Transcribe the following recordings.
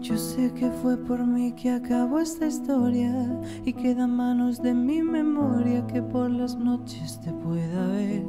Yo sé que fue por mí que acabó esta historia y queda manos de mi memoria que por las noches te pueda ver.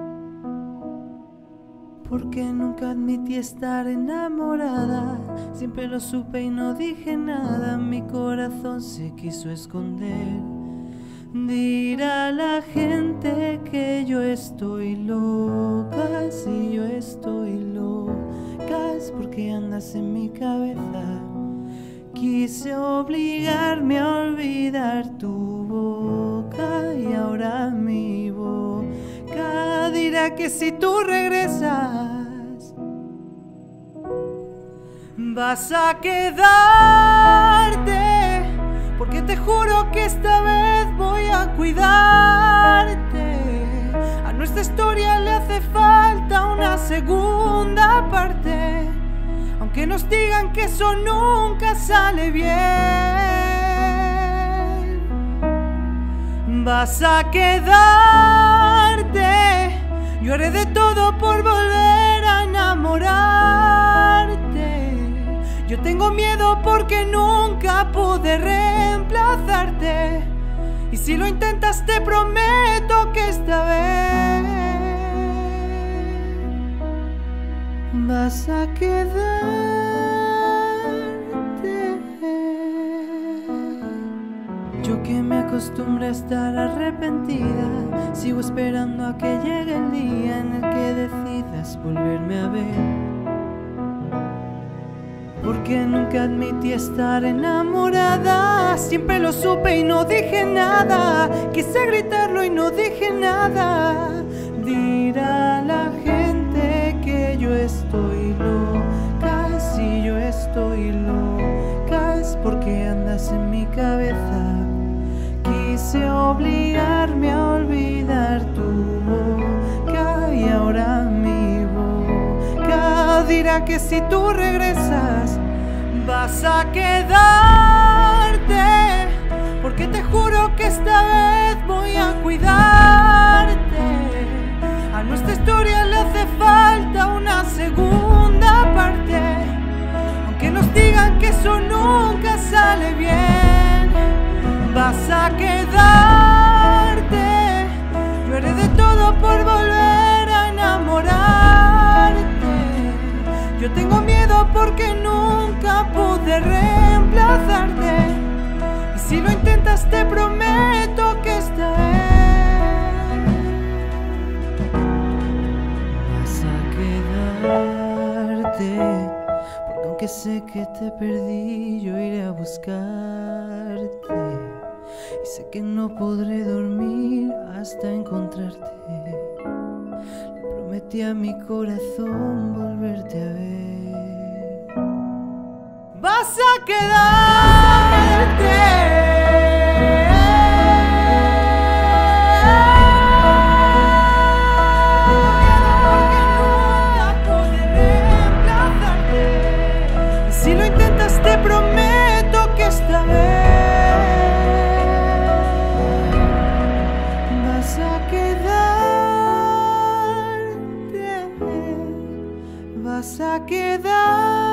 Porque nunca admití estar enamorada, siempre lo supe y no dije nada, mi corazón se quiso esconder. Dirá la gente que yo estoy loca, si yo estoy loca es porque andas en mi cabeza. Quise obligarme a olvidar tu boca y ahora mi boca dirá que si tú regresas vas a quedarte, porque te juro que esta vez voy a cuidarte. A nuestra historia le hace falta una segunda parte, aunque nos digan que eso nunca sale bien. Vas a quedarte, yo haré de todo por volver a enamorarte. Yo tengo miedo porque nunca pude reemplazarte, y si lo intentas te prometo que esta vez vas a quedarte. Yo que me acostumbré a estar arrepentida, sigo esperando a que llegue el día en el que decidas volverme a ver. Porque nunca admití estar enamorada, siempre lo supe y no dije nada, quise gritarlo y no dije nada. Dirá la gente que yo estoy loca, si yo estoy loca es porque andas en mi cabeza. Quise obligarme a olvidar tu boca y ahora mi boca dirá que si tú regresas vas a quedarte, porque te juro que esta vez voy a cuidarte. A nuestra historia le hace falta una segunda parte, aunque nos digan que eso nunca sale bien. Vas a quedarte, yo haré de todo por volver a enamorarte. Yo tengo miedo porque nunca pude reemplazarte, y si lo intentas te prometo que esta vez vas a quedarte. Porque aunque sé que te perdí, yo iré a buscarte, y sé que no podré dormir hasta encontrarte. Le prometí a mi corazón volverte a ver. Vas a quedarte. Porque nunca pude reemplazarte, y si lo intentas te prometo que esta vez vas a quedarte, vas a quedarte.